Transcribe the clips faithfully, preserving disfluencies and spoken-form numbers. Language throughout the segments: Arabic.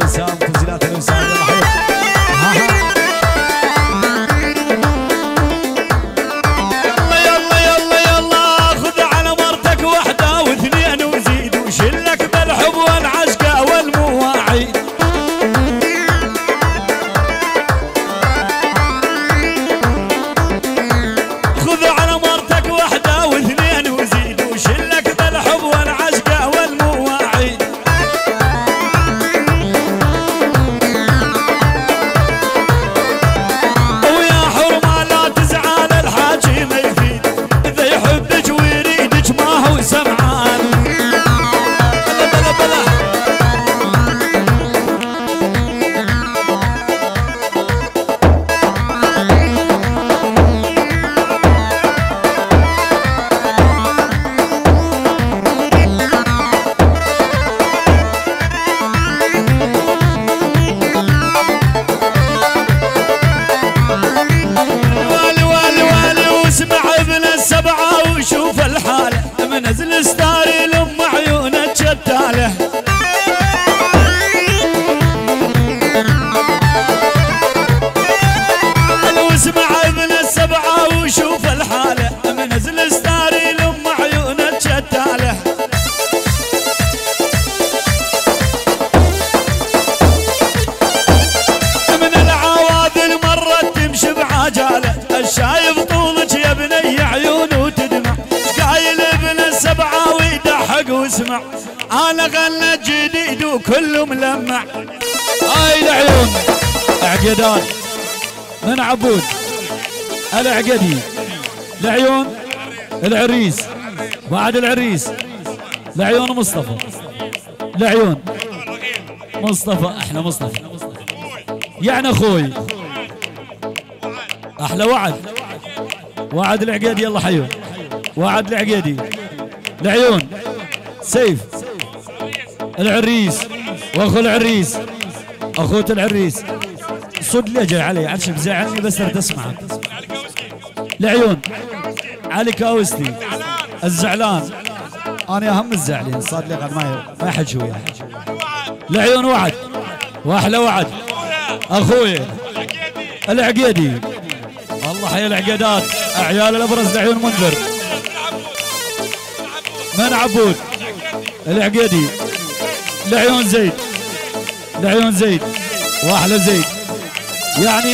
الوسام تسجيلات الوسام يلا حيو يلا يلا يلا يلا خذ على مرتك واحدة واثنين وزيد وشلك بالحب والعشق والمواعيد خذ على مرتك واحدة واثنين وزيد وشلك بالحب والعشق والمواعيد ويا حرمة لا تزعل الحاجي ما يفيد إذا يحبك ويريدك ما هو سمعان بلا بلا بلا والي والي والي واسمع ابن السبعة وشوف الحالة منزل ستاري لأم عيونه شتاله واسمع ابن السبعة وشوف الحالة منزل ستاري لأم عيونه شتاله من العواذل مرت تمشي بعجالة الشايف طولك يا بني عيونه تدمع قايل ابن السبعة ويضحك واسمع انا غنى جديد وكله ملمع هاي العيون اعقدان من عبود العقدي العيون العريس بعد العريس العيون مصطفى العيون مصطفى احلى مصطفى يعني اخوي احلى وعد وعد العقيدي يلا حيو وعد العقيدي العيون سيف العريس واخو العريس اخوة العريس صد لي جاي علي عرش بزعلني بس اريد اسمعك العيون علي كاوستي الزعلان انا اهم الزعلين صار لي قد ما ما يحجوا وياي العيون وعد واحلى وعد اخوي العقيدي الله حي العقيدات اعيال الابرز العيون منذر من عبود العقيدي العيون زيد العيون زيد واحلى زيد يعني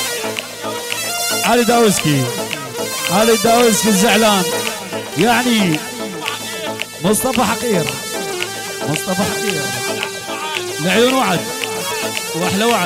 علي داوسكي علي داوسكي الزعلان يعني مصطفى حقير مصطفى حقير العيون وعد واحلى وعد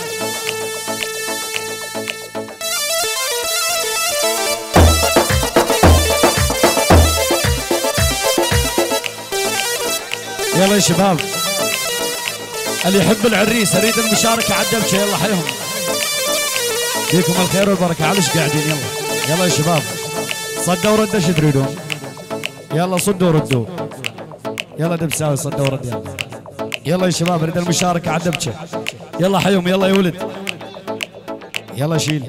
يلا يا شباب اللي يحب العريس اريد المشاركه على الدبشه يلا حيهم فيكم الخير والبركه على ايش قاعدين يلا يلا يا شباب صدوا وردوا ايش تريدون يلا صدوا وردوا يلا دبساوي صدوا ورد يلا يلا يا شباب اريد المشاركه على الدبشه يلا حيهم يلا يا ولد يلا شيل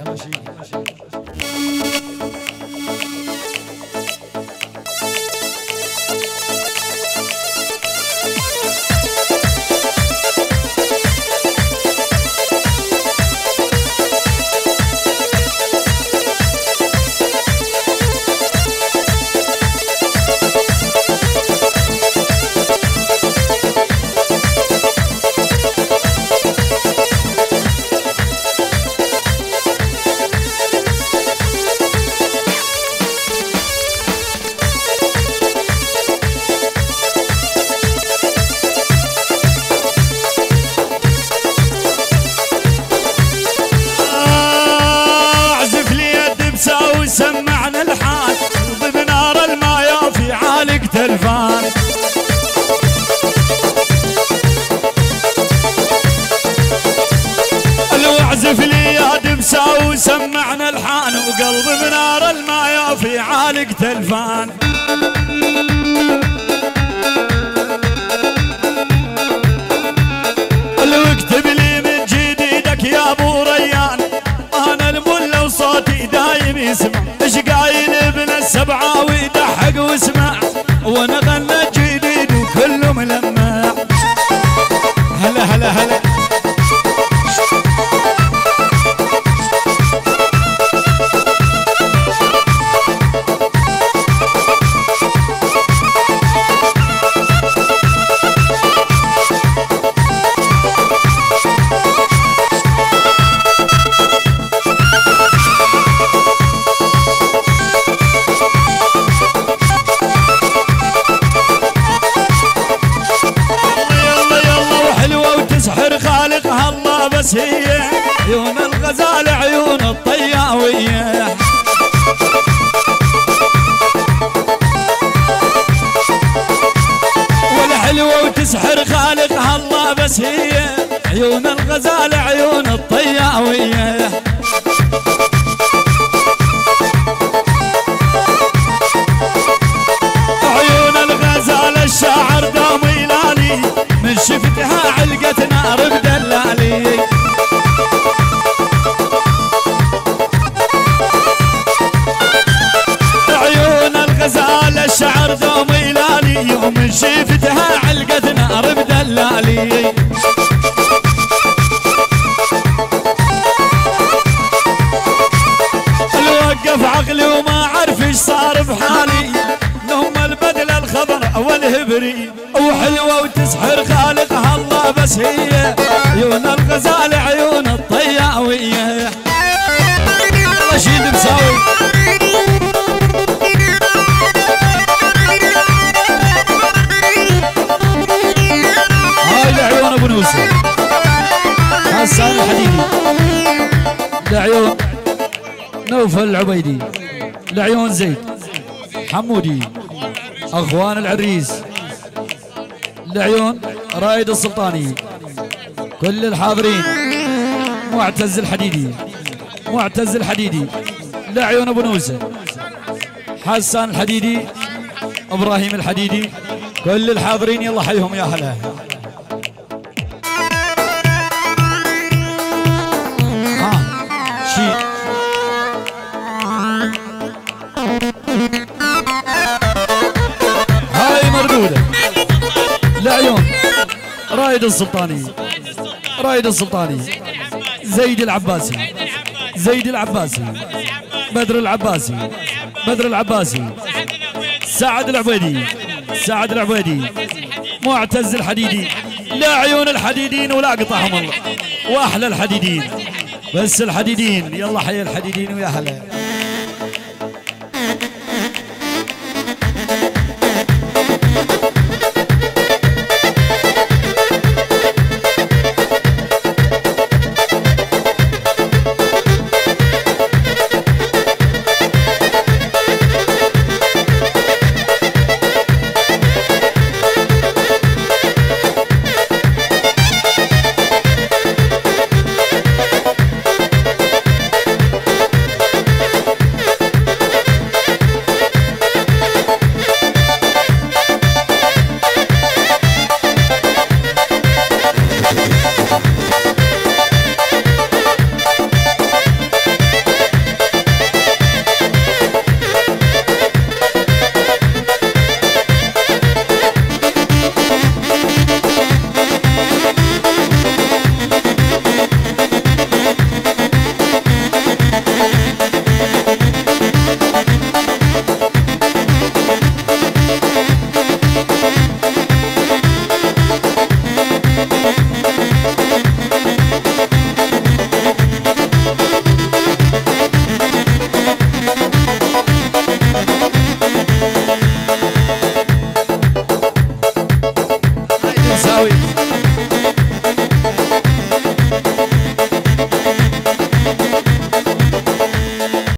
سمعنا الحال بنار المايا في عالق تلفان الوعزف لي يا دبسة وسمعنا الحان وقلب بنار المايا في عالق تلفان واكتب لي من جديدك يا ابو ريان انا المله وصوتي دايم يسمع ايش قايل ابن السبعه ويضحك واسمع وانا غنى جديد وكله ملمع هلا هلا هلا بس هي عيون الغزال عيون الطياوية. والحلوة وتسحر خالقها الله بس هي عيون الغزال عيون الطياوية. عيون الغزال الشاعر دام يلالي من شفتها علقت نار بدلالي. عيون الغزال الشعر دوم يلالي يوم شفتها علقت نار بدلالي. الوقف عقلي وما عرف ايش صار بحالي نهم البدل الخضر والهبري. وحلوة وتسحر خالقها الله بس هي عيون الغزال عيون الطياوية. رشيد مساوي هاي لعيون ابو نوسه حسان الحديدي، لعيون نوفل العبيدي، لعيون زيد حمودي اخوان العريس، لعيون رايد السلطاني، كل الحاضرين. معتز الحديدي معتز الحديدي، لعيون ابو نوسه حسان الحديدي ابراهيم الحديدي، كل الحاضرين يلا حيهم يا هلا. ها شيء هاي مردوده، لعيون رايد السلطاني رايد السلطاني، زيد العباسي زيد العباسي، بدر العباسي بدر العباسي، سعد العبيدي سعد العبيدي، معتز الحديدي. لا عيون الحديدين ولا قطعهم الله، واحلى الحديدين بس الحديدين. يلا حي الحديدين ويا هلا.